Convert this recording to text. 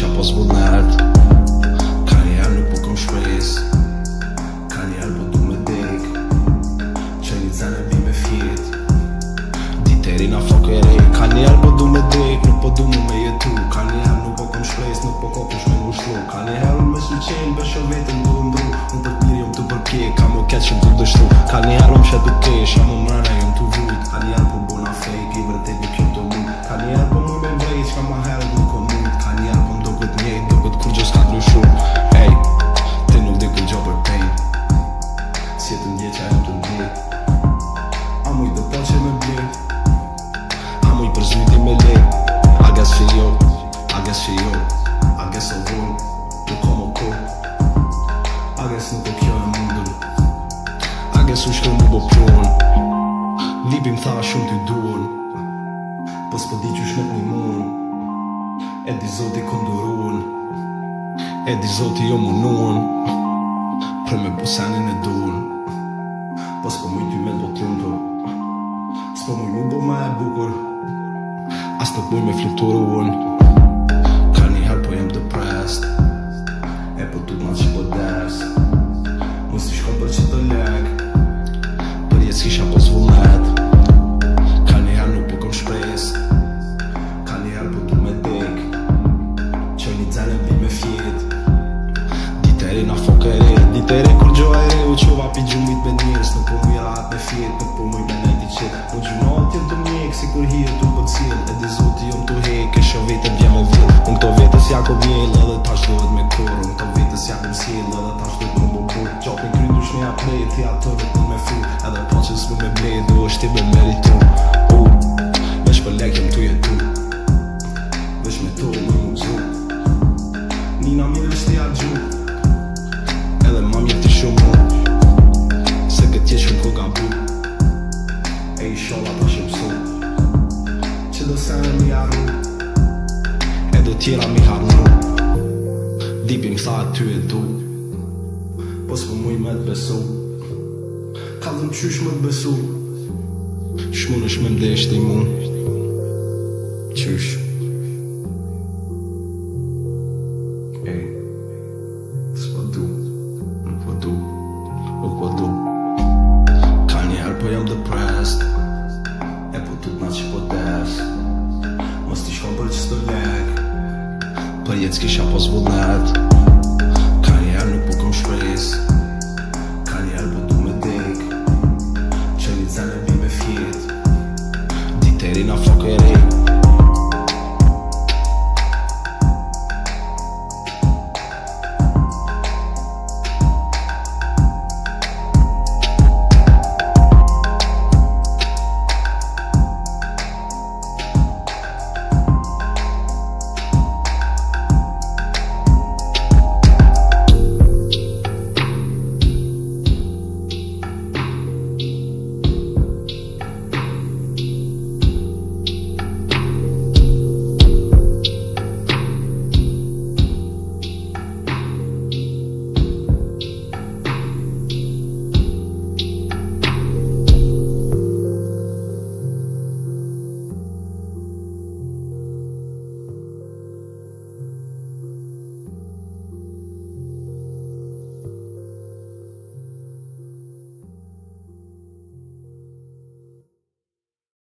kisha pas vullnet. Ka njerë nuk po kom shpres, ka njerë po du me dek. Qoj një zene vi me fjet, diteri na fokere. Ka njerë po du me dek, nuk po du me jetu. Ka njerë nuk po kom shpres, nuk po kom kush me ngushlu. Ka njerë unë me suqen, besho vetën du ndru. Unë për t'miri jom t'u përpjek, ka mo keq jom t'u dështu. Ka njerë unë shetu kesh, a mo mrena jom t'u vujt. Ka njerë po bona fake, i vërtet nuk jom t'u mujt. Ka njerë po muj me mvrejt, qka ma herët nuk o mujt. Ka njerë po mdo këtë njejt, do këtë kur gjës ka ndryshu. Ej, ti nuk di këtë gjo për pejt, si jetë ndje qa jom t'u ndjet. A muj dhe po që me blet, a muj për zyti me let. I guess që jo, I guess që jo, I guess o vull, nuk kom o ko. I guess nuk o kjo e mundur, I guess u shkru mu bo pron. Lipi m'tha shumë t'y duon, po s'po di qysh nuk një mun. E di zoti konduruon, e di zoti jo munuon, pre me busenin e duon. Po s'po muj t'y me do t'lumto, s'po muj mu bo ma e bukur, as nuk muj me fluturuon. Ka njëherë po jem depressed, e po tut ma që po des. Mu si shkon për që të lek, për jetë s'kisha pos vullnet. Ka njëherë nuk po kom shpres, ka njëherë po du me dek. Qoj një zene vi me fjet, diteri na fokere. Diteri kur gjo e re u qova pi gjumit me njërës. Nuk po muj rahat me fjet, nuk po muj me nejti qet. Mu gjunat jem të mjek, si kur hi e tu po t'sil. E di zoti jom t'u hek, e sho vetën vje me vill. Unë këto vetës ja ko vjell, edhe tash dohet me kur. Unë këto vetës ja kom s'jell, edhe tash dohet me bo kur. Gjopin kry dush me apret, ja tërët në me fu. Edhe po që s'mu me bled, du është ti me meritu. Vesh për lek jem t'u jetu, vesh me to me mu gju. Nina mirë vesh t'i argju, edhe ma mirë t'i shumë mu. Se këtë jesh shumë ko gabu, e i sholla ta shumë su. Që do sene mi arru, e do tjera mi harnu. Dipi m'tha ty e du, po s'po muj me t'besu. Ka dhëm qysh me t'besu, shmun është me mdesht i mu. Qysh ej, s'po du, nuk po du, nuk po du. Ka njerë po jam depressed, e po tut na që po des. Mos t'i shkon për që s'to lek, për jetë s'kisha pos vullnet. Ka njerë nuk po kom shpres, ka njerë po du me dek. Qoj një zene vi me fjet, diteri na fokere.